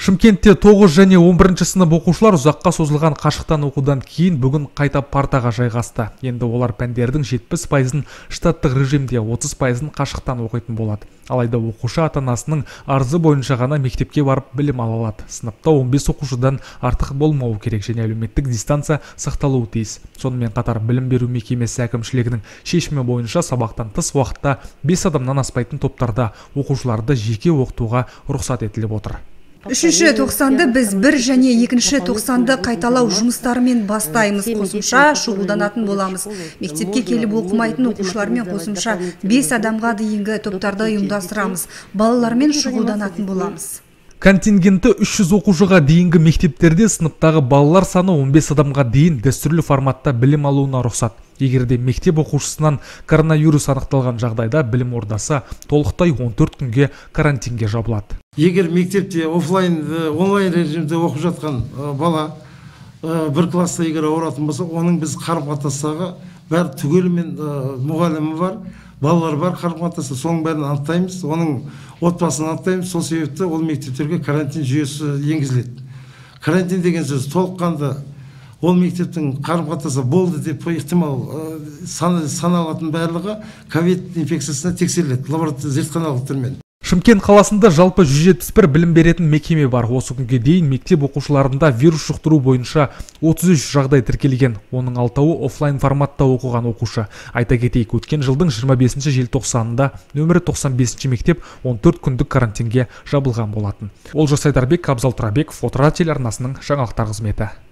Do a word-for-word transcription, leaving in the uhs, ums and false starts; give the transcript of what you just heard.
Шымкентте тоғыз және он бірінші сынып оқушылар ұзаққа созылған қашықтан оқудан кейін бүгін қайта партаға жайғасты. Енді олар пәндердің жетпіс пайызын штаттық режимде, отыз пайызын қашықтан оқитын болады. Алайда оқушы ата-анасының арызы бойынша ғана мектепке барып білім ала алады. Сыныпта он бес оқушыдан артық болмауы керек және әлеуметтік дистанция сақталуы тиіс. Сонымен қатар білім беру мекемесі әкімшілігінің шешімі бойынша сабақтан тыс уақытта бес адамнан аспайтын топтарда оқушыларды жеке оқытуға рұқсат етіліп отыр. Үшінші тоқсанды біз бір және екінші тоқсанды қайталау жұмыстарымен бастаймыз. Қосымша шұғылданатын боламыз. Мектепке келіп оқымайтын оқушылармен қосымша бес адамға дейінгі топтарды ұйымдастырамыз. Балалармен шұғылданатын боламыз. Контингенті үш жүз оқушыға дейінгі мектептерде сыныптағы балалар саны он бес адамға дейін дәстүрлі форматта білім алуына рұқсат. Егерде мектеп оқушысынан коронавирус анықталған жағдайда білім ордасы толықтай он төрт күнге карантинге жабылады. Егер мектепте офлайн, онлайн режимде оқып жатқан бала бір класста егер ауыратын болса, оның біз қарым-қатынастағы бәрі түгелімен мұғалімі бар, балалар бар, қарым-қатынасы, соның бәрін анықтаймыз, оның отбасын анықтаймыз. Сол себепті ол мектептерге карантин жүйесі енгізіледі. Карантин деген сөз толыққанды ол мектептің қарым-қатынасы болды деп ықтимал саналатын барлығы ковид инфекциясына тексеріледі лабораториялық зертханалық түрмен. Шымкент қаласында жалпы жүз жетпіс бір білім беретін мекеме бар. Осы күнге дейін мектеп оқушыларында вирус жұқтыру бойынша отыз үш жағдай тіркелген. Оның алтауы офлайн форматта оқыған оқушы. Айта кетейік, өткен жылдың жиырма бесінші желтоқсанында нөмірі тоқсан бесінші мектеп он төрт күндік карантинге жабылған болатын. Олжас Айдарбек, Абзал Тұрабеков, Отырар телеарнасының жаңалықтар қызметі.